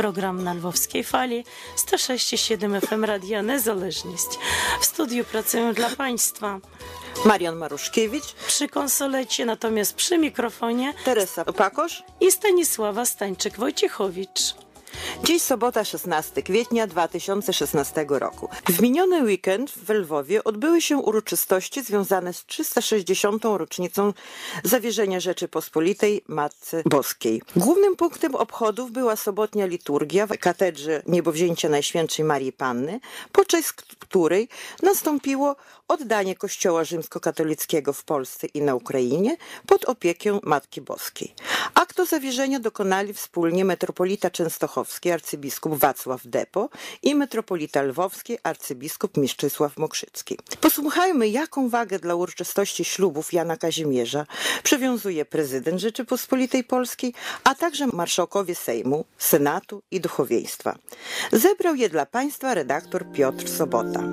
Program na Lwowskiej Fali 106,7 FM Radia Niezależność. W studiu pracują dla Państwa Marian Maruszkiewicz przy konsolecie, natomiast przy mikrofonie Teresa Pakosz i Stanisława Stańczyk-Wojciechowicz. Dziś sobota 16 kwietnia 2016 roku. W miniony weekend w Lwowie odbyły się uroczystości związane z 360. rocznicą zawierzenia Rzeczypospolitej Matce Boskiej. Głównym punktem obchodów była sobotnia liturgia w katedrze Niebowzięcia Najświętszej Marii Panny, podczas której nastąpiło oddanie Kościoła rzymskokatolickiego w Polsce i na Ukrainie pod opiekę Matki Boskiej. Aktu zawierzenia dokonali wspólnie metropolita częstochowski arcybiskup Wacław Depo i metropolita lwowski arcybiskup Mieczysław Mokrzycki. Posłuchajmy, jaką wagę dla uroczystości ślubów Jana Kazimierza przywiązuje prezydent Rzeczypospolitej Polskiej, a także marszałkowie Sejmu, Senatu i duchowieństwa. Zebrał je dla Państwa redaktor Piotr Sobota.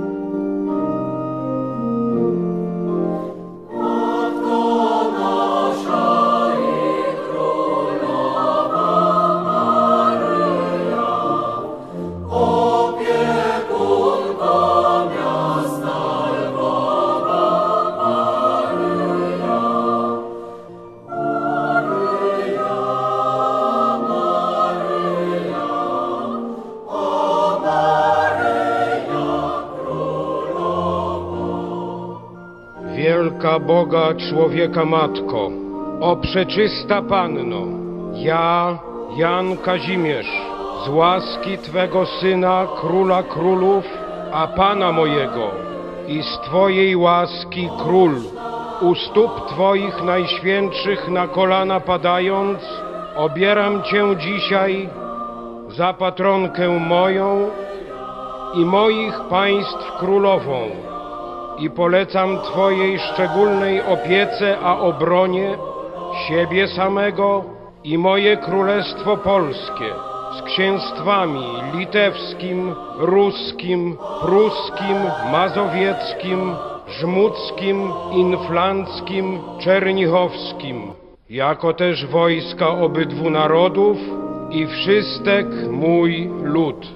Wielka Boga człowieka Matko, o przeczysta Panno, ja, Jan Kazimierz, z łaski Twego Syna, Króla Królów, a Pana mojego, i z Twojej łaski Król, u stóp Twoich najświętszych na kolana padając, obieram Cię dzisiaj za patronkę moją i moich państw królową, i polecam Twojej szczególnej opiece a obronie siebie samego i moje Królestwo Polskie z księstwami litewskim, ruskim, pruskim, mazowieckim, żmudzkim, inflanckim, czernichowskim, jako też wojska obydwu narodów i wszystek mój lud.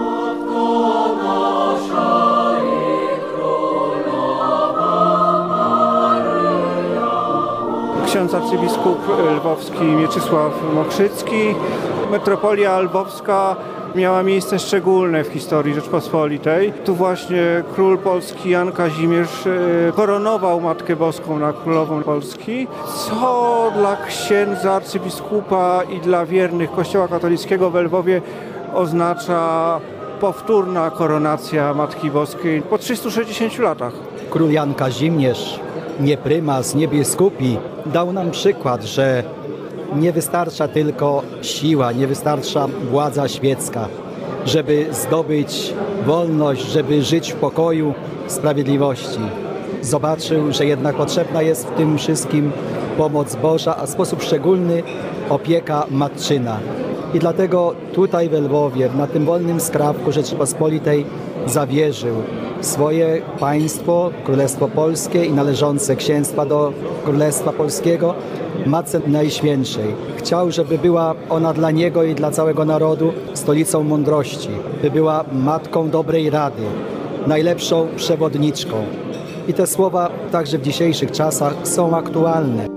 Ksiądz arcybiskup lwowski Mieczysław Mokrzycki. Metropolia lwowska miała miejsce szczególne w historii Rzeczpospolitej. Tu właśnie król polski Jan Kazimierz koronował Matkę Boską na królową Polski, co dla księdza arcybiskupa i dla wiernych Kościoła katolickiego w Lwowie oznacza powtórna koronacja Matki Boskiej po 360 latach. Król Jan Kazimierz, nie prymas, nie biskupi, dał nam przykład, że nie wystarcza tylko siła, nie wystarcza władza świecka, żeby zdobyć wolność, żeby żyć w pokoju, sprawiedliwości. Zobaczył, że jednak potrzebna jest w tym wszystkim pomoc Boża, a w sposób szczególny opieka matczyna. I dlatego tutaj w Lwowie, na tym wolnym skrawku Rzeczypospolitej, zawierzył swoje państwo, Królestwo Polskie i należące księstwa do Królestwa Polskiego Matce Najświętszej. Chciał, żeby była ona dla niego i dla całego narodu stolicą mądrości, by była matką dobrej rady, najlepszą przewodniczką. I te słowa także w dzisiejszych czasach są aktualne.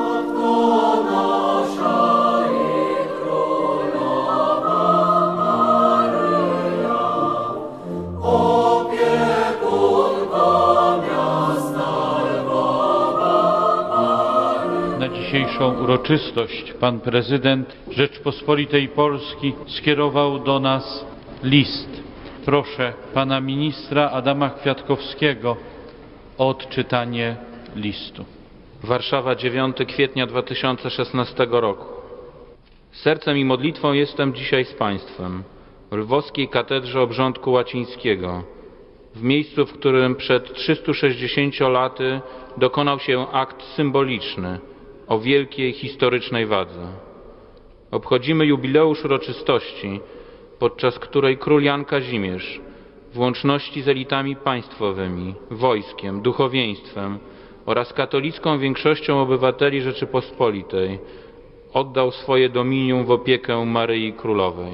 Dzisiejszą uroczystość pan prezydent Rzeczpospolitej Polski skierował do nas list. Proszę pana ministra Adama Kwiatkowskiego o odczytanie listu. Warszawa, 9 kwietnia 2016 roku. Sercem i modlitwą jestem dzisiaj z państwem w Lwowskiej Katedrze Obrządku Łacińskiego, w miejscu, w którym przed 360 laty dokonał się akt symboliczny o wielkiej historycznej wadze. Obchodzimy jubileusz uroczystości, podczas której król Jan Kazimierz, w łączności z elitami państwowymi, wojskiem, duchowieństwem oraz katolicką większością obywateli Rzeczypospolitej, oddał swoje dominium w opiekę Maryi Królowej.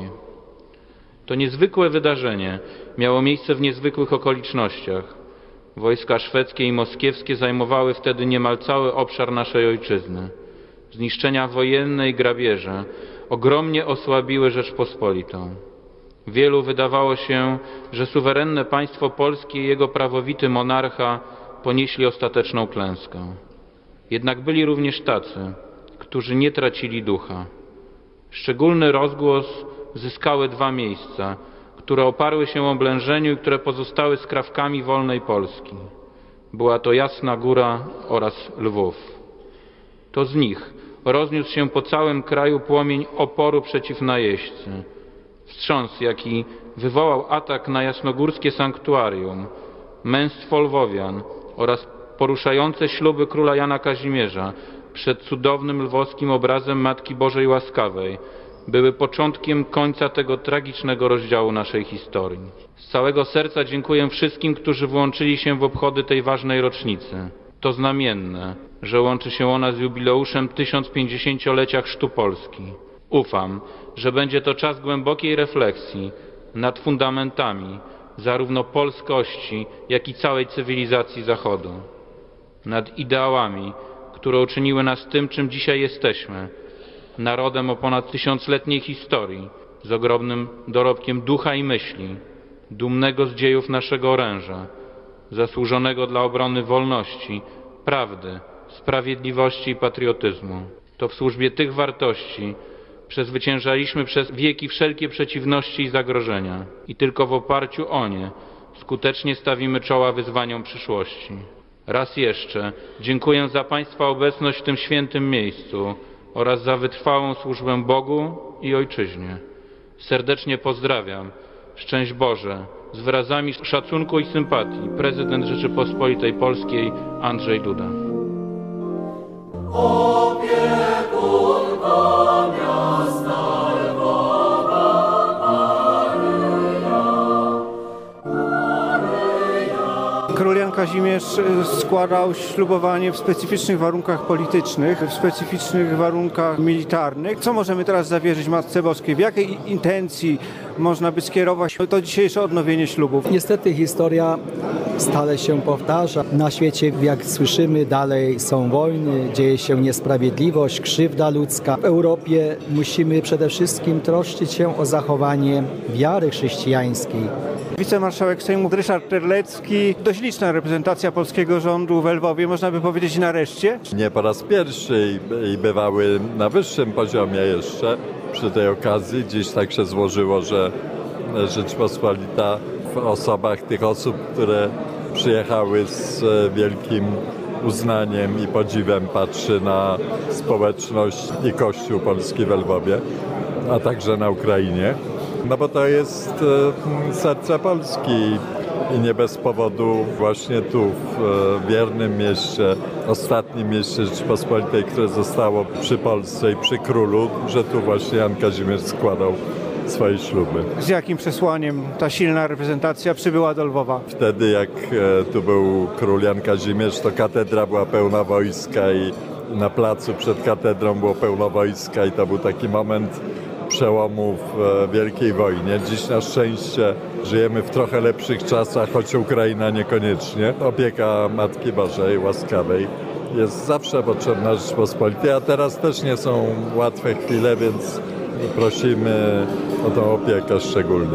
To niezwykłe wydarzenie miało miejsce w niezwykłych okolicznościach. Wojska szwedzkie i moskiewskie zajmowały wtedy niemal cały obszar naszej ojczyzny. Zniszczenia wojenne i grabieże ogromnie osłabiły Rzeczpospolitą. Wielu wydawało się, że suwerenne państwo polskie i jego prawowity monarcha ponieśli ostateczną klęskę. Jednak byli również tacy, którzy nie tracili ducha. Szczególny rozgłos zyskały dwa miejsca, które oparły się o oblężeniu i które pozostały skrawkami wolnej Polski. Była to Jasna Góra oraz Lwów. To z nich rozniósł się po całym kraju płomień oporu przeciw najeźdźcy. Wstrząs, jaki wywołał atak na jasnogórskie sanktuarium, męstwo lwowian oraz poruszające śluby króla Jana Kazimierza przed cudownym lwowskim obrazem Matki Bożej Łaskawej, były początkiem końca tego tragicznego rozdziału naszej historii. Z całego serca dziękuję wszystkim, którzy włączyli się w obchody tej ważnej rocznicy. To znamienne, że łączy się ona z jubileuszem 1050-lecia chrztu Polski. Ufam, że będzie to czas głębokiej refleksji nad fundamentami zarówno polskości, jak i całej cywilizacji Zachodu. Nad ideałami, które uczyniły nas tym, czym dzisiaj jesteśmy, narodem o ponad tysiącletniej historii, z ogromnym dorobkiem ducha i myśli, dumnego z dziejów naszego oręża, zasłużonego dla obrony wolności, prawdy, sprawiedliwości i patriotyzmu. To w służbie tych wartości przezwyciężaliśmy przez wieki wszelkie przeciwności i zagrożenia i tylko w oparciu o nie skutecznie stawimy czoła wyzwaniom przyszłości. Raz jeszcze dziękuję za Państwa obecność w tym świętym miejscu oraz za wytrwałą służbę Bogu i Ojczyźnie. Serdecznie pozdrawiam. Szczęść Boże. Z wyrazami szacunku i sympatii prezydent Rzeczypospolitej Polskiej Andrzej Duda. Król Jan Kazimierz składał ślubowanie w specyficznych warunkach politycznych, w specyficznych warunkach militarnych. Co możemy teraz zawierzyć Matce Boskiej? W jakiej intencji można by skierować to dzisiejsze odnowienie ślubów? Niestety historia stale się powtarza. Na świecie, jak słyszymy, dalej są wojny, dzieje się niesprawiedliwość, krzywda ludzka. W Europie musimy przede wszystkim troszczyć się o zachowanie wiary chrześcijańskiej. Wicemarszałek Sejmu Ryszard Terlecki, dość liczna reprezentacja polskiego rządu w Lwowie, można by powiedzieć nareszcie. Nie po raz pierwszy i bywały na wyższym poziomie jeszcze przy tej okazji. Dziś tak się złożyło, że Rzeczpospolita w osobach tych osób, które przyjechały z wielkim uznaniem i podziwem patrzy na społeczność i Kościół polski w Lwowie, a także na Ukrainie. No bo to jest serce Polski i nie bez powodu właśnie tu w wiernym mieście, ostatnim mieście Rzeczypospolitej, które zostało przy Polsce i przy królu, że tu właśnie Jan Kazimierz składał swoje śluby. Z jakim przesłaniem ta silna reprezentacja przybyła do Lwowa? Wtedy jak tu był król Jan Kazimierz, to katedra była pełna wojska i na placu przed katedrą było pełno wojska i to był taki moment przełomu w Wielkiej Wojnie. Dziś na szczęście żyjemy w trochę lepszych czasach, choć Ukraina niekoniecznie. Opieka Matki Bożej Łaskawej jest zawsze potrzebna Rzeczypospolitej, a teraz też nie są łatwe chwile, więc prosimy o tą opiekę szczególnie.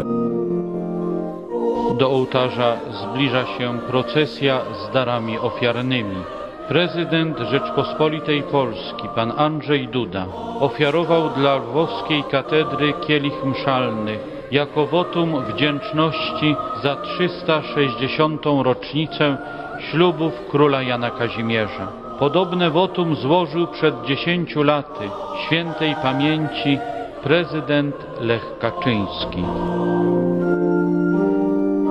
Do ołtarza zbliża się procesja z darami ofiarnymi. Prezydent Rzeczpospolitej Polski, pan Andrzej Duda, ofiarował dla lwowskiej katedry kielich mszalny jako wotum wdzięczności za 360. rocznicę ślubów króla Jana Kazimierza. Podobne wotum złożył przed 10 laty świętej pamięci prezydent Lech Kaczyński.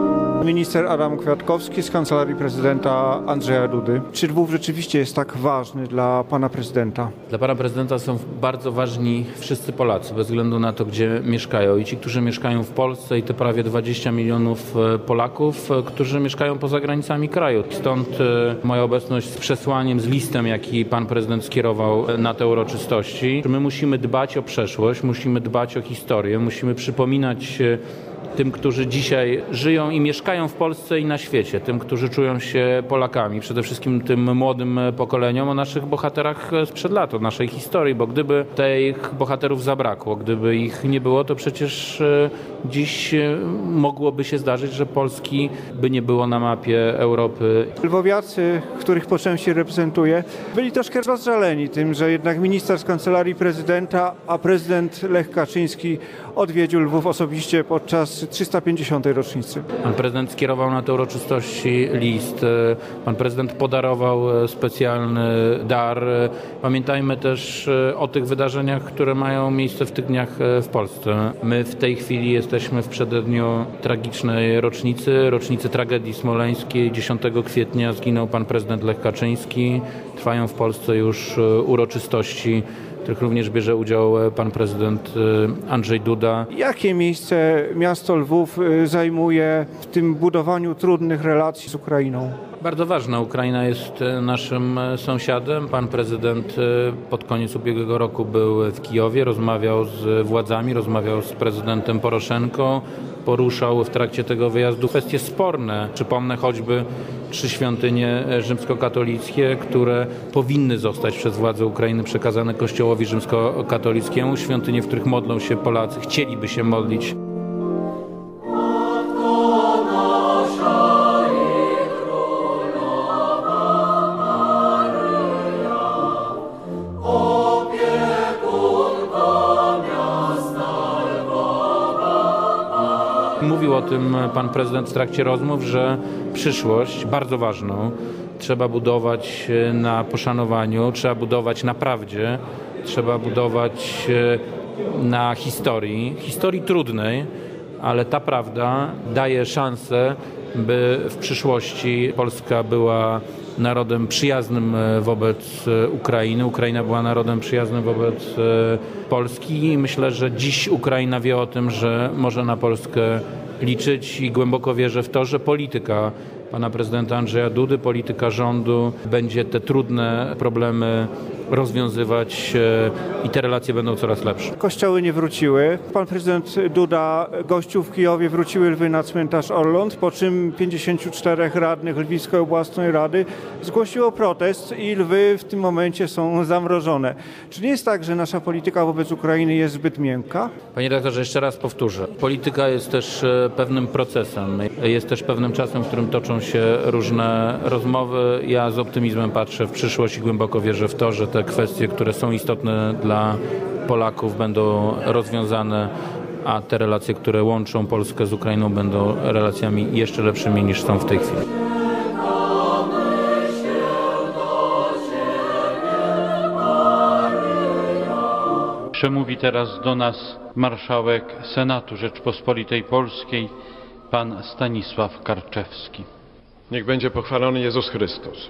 minister Adam Kwiatkowski z Kancelarii Prezydenta Andrzeja Dudy. Czy Lwów rzeczywiście jest tak ważny dla pana prezydenta? Dla pana prezydenta są bardzo ważni wszyscy Polacy, bez względu na to, gdzie mieszkają. I ci, którzy mieszkają w Polsce, i te prawie 20 milionów Polaków, którzy mieszkają poza granicami kraju. Stąd moja obecność z przesłaniem, z listem, jaki pan prezydent skierował na te uroczystości. My musimy dbać o przeszłość, musimy dbać o historię, musimy przypominać tym, którzy dzisiaj żyją i mieszkają w Polsce i na świecie, tym, którzy czują się Polakami, przede wszystkim tym młodym pokoleniom, o naszych bohaterach sprzed lat, o naszej historii, bo gdyby tych bohaterów zabrakło, gdyby ich nie było, to przecież dziś mogłoby się zdarzyć, że Polski by nie było na mapie Europy. Lwowiacy, których po części reprezentuję, byli troszkę rozżaleni tym, że jednak minister z Kancelarii Prezydenta, a prezydent Lech Kaczyński odwiedził Lwów osobiście podczas 350. rocznicy. Pan prezydent skierował na te uroczystości list. Pan prezydent podarował specjalny dar. Pamiętajmy też o tych wydarzeniach, które mają miejsce w tych dniach w Polsce. My w tej chwili jesteśmy w przededniu tragicznej rocznicy tragedii smoleńskiej. 10 kwietnia zginął pan prezydent Lech Kaczyński. Trwają w Polsce już uroczystości, w których również bierze udział pan prezydent Andrzej Duda. Jakie miejsce miasto Lwów zajmuje w tym budowaniu trudnych relacji z Ukrainą? Bardzo ważna. Ukraina jest naszym sąsiadem. Pan prezydent pod koniec ubiegłego roku był w Kijowie, rozmawiał z władzami, rozmawiał z prezydentem Poroszenką, poruszał w trakcie tego wyjazdu kwestie sporne. Przypomnę choćby 3 świątynie rzymskokatolickie, które powinny zostać przez władze Ukrainy przekazane Kościołowi rzymskokatolickiemu. Świątynie, w których modlą się Polacy, chcieliby się modlić. Mówił o tym pan prezydent w trakcie rozmów, że przyszłość, bardzo ważną, trzeba budować na poszanowaniu, trzeba budować na prawdzie, trzeba budować na historii trudnej, ale ta prawda daje szansę, by w przyszłości Polska była narodem przyjaznym wobec Ukrainy. Ukraina była narodem przyjaznym wobec Polski i myślę, że dziś Ukraina wie o tym, że może na Polskę liczyć i głęboko wierzę w to, że polityka pana prezydenta Andrzeja Dudy, polityka rządu będzie te trudne problemy rozwiązywać i te relacje będą coraz lepsze. Kościoły nie wróciły. Pan prezydent Duda gościł w Kijowie, wróciły lwy na cmentarz Orląt, po czym 54 radnych Lwowskiej Oblastnej Rady zgłosiło protest i lwy w tym momencie są zamrożone. Czy nie jest tak, że nasza polityka wobec Ukrainy jest zbyt miękka? Panie redaktorze, jeszcze raz powtórzę. Polityka jest też pewnym procesem. Jest też pewnym czasem, w którym toczą się różne rozmowy. Ja z optymizmem patrzę w przyszłość i głęboko wierzę w to, że te kwestie, które są istotne dla Polaków, będą rozwiązane, a te relacje, które łączą Polskę z Ukrainą, będą relacjami jeszcze lepszymi niż są w tej chwili. Przemówi teraz do nas marszałek Senatu Rzeczpospolitej Polskiej, pan Stanisław Karczewski. Niech będzie pochwalony Jezus Chrystus.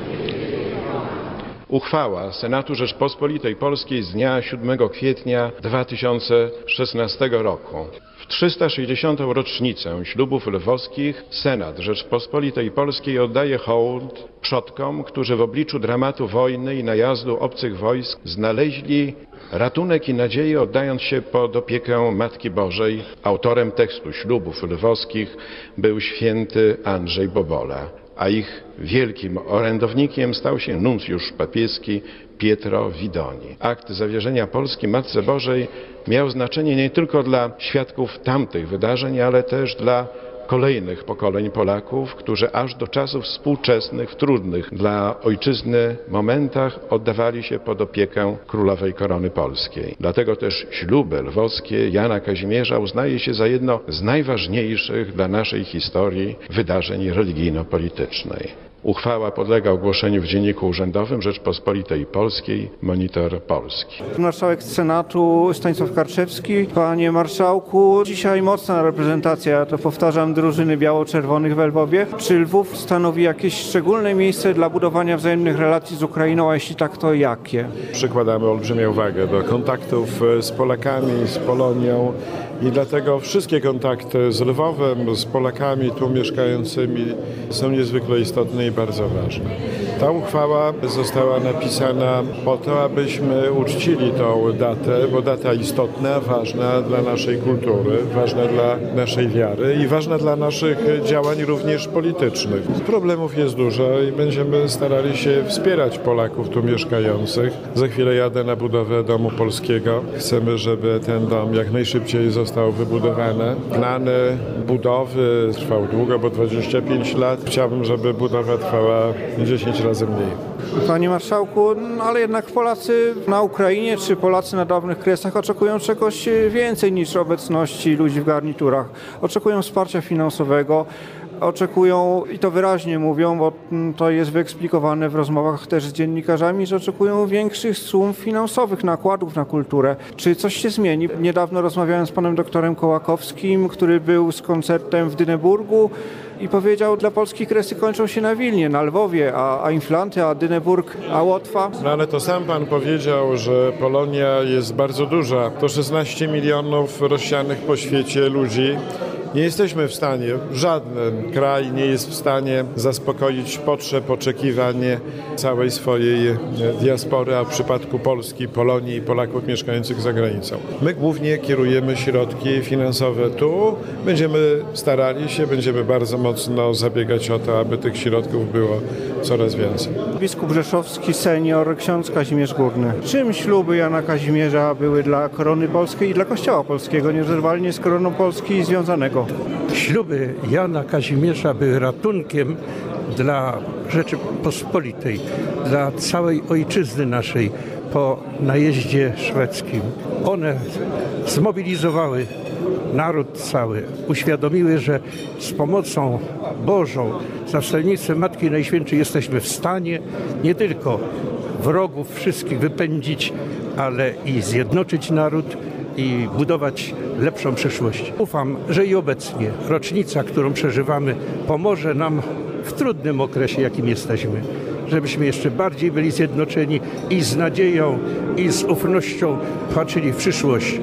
Uchwała Senatu Rzeczpospolitej Polskiej z dnia 7 kwietnia 2016 roku. W 360. rocznicę ślubów lwowskich Senat Rzeczpospolitej Polskiej oddaje hołd przodkom, którzy w obliczu dramatu wojny i najazdu obcych wojsk znaleźli ratunek i nadzieję, oddając się pod opiekę Matki Bożej. Autorem tekstu ślubów lwowskich był święty Andrzej Bobola, a ich wielkim orędownikiem stał się nuncjusz papieski Pietro Vidoni. Akt zawierzenia Polski Matce Bożej miał znaczenie nie tylko dla świadków tamtych wydarzeń, ale też dla kolejnych pokoleń Polaków, którzy aż do czasów współczesnych, w trudnych dla ojczyzny momentach oddawali się pod opiekę Królowej Korony Polskiej. Dlatego też śluby lwowskie Jana Kazimierza uznaje się za jedno z najważniejszych dla naszej historii wydarzeń religijno-politycznej. Uchwała podlega ogłoszeniu w Dzienniku Urzędowym Rzeczpospolitej Polskiej, Monitor Polski. Marszałek Senatu Stanisław Karczewski. Panie marszałku, dzisiaj mocna reprezentacja, to powtarzam, drużyny biało-czerwonych w Lwowie. Czy Lwów stanowi jakieś szczególne miejsce dla budowania wzajemnych relacji z Ukrainą, a jeśli tak, to jakie? Przykładamy olbrzymią wagę do kontaktów z Polakami, z Polonią i dlatego wszystkie kontakty z Lwowem, z Polakami tu mieszkającymi są niezwykle istotne i bardzo ważne. Ta uchwała została napisana po to, abyśmy uczcili tą datę, bo data istotna, ważna dla naszej kultury, ważna dla naszej wiary i ważna dla naszych działań również politycznych. Problemów jest dużo i będziemy starali się wspierać Polaków tu mieszkających. Za chwilę jadę na budowę domu polskiego. Chcemy, żeby ten dom jak najszybciej został wybudowany. Plany budowy trwały długo, bo 25 lat. Chciałbym, żeby budowa trwała 10 razy mniej. Panie marszałku, ale jednak Polacy na Ukrainie czy Polacy na dawnych Kresach oczekują czegoś więcej niż obecności ludzi w garniturach. Oczekują wsparcia finansowego, oczekują, i to wyraźnie mówią, bo to jest wyeksplikowane w rozmowach też z dziennikarzami, że oczekują większych sum finansowych, nakładów na kulturę. Czy coś się zmieni? Niedawno rozmawiałem z panem doktorem Kołakowskim, który był z koncertem w Dyneburgu i powiedział, dla Polski Kresy kończą się na Wilnie, na Lwowie, a Inflanty, a Dyneburg, a Łotwa. No ale to sam pan powiedział, że Polonia jest bardzo duża. To 16 milionów rozsianych po świecie ludzi. Nie jesteśmy w stanie, żaden kraj nie jest w stanie zaspokoić potrzeb, oczekiwań całej swojej diaspory, a w przypadku Polski, Polonii i Polaków mieszkających za granicą. My głównie kierujemy środki finansowe tu, będziemy starali się, będziemy bardzo mocno zabiegać o to, aby tych środków było coraz więcej. Biskup Rzeszowski senior, ksiądz Kazimierz Górny. Czym śluby Jana Kazimierza były dla korony polskiej i dla Kościoła polskiego, nierozerwalnie z koroną Polski związanego? Śluby Jana Kazimierza były ratunkiem dla Rzeczypospolitej, dla całej ojczyzny naszej po najeździe szwedzkim. One zmobilizowały naród cały, uświadomiły, że z pomocą Bożą, za wstawiennictwem Matki Najświętszej jesteśmy w stanie nie tylko wrogów wszystkich wypędzić, ale i zjednoczyć naród i budować lepszą przyszłość. Ufam, że i obecnie rocznica, którą przeżywamy, pomoże nam w trudnym okresie, jakim jesteśmy, żebyśmy jeszcze bardziej byli zjednoczeni i z nadzieją, i z ufnością patrzyli w przyszłość.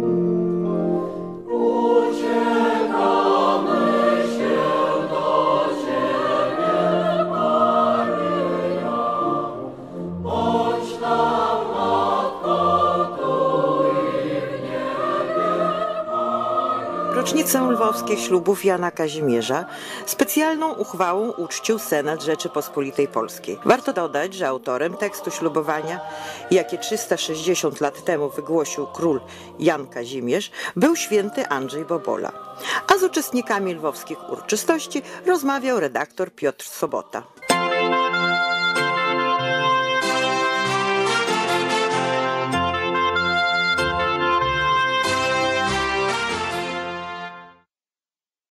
Rocznicę lwowskich ślubów Jana Kazimierza specjalną uchwałą uczcił Senat Rzeczypospolitej Polskiej. Warto dodać, że autorem tekstu ślubowania, jakie 360 lat temu wygłosił król Jan Kazimierz, był święty Andrzej Bobola. A z uczestnikami lwowskich uroczystości rozmawiał redaktor Piotr Sobota.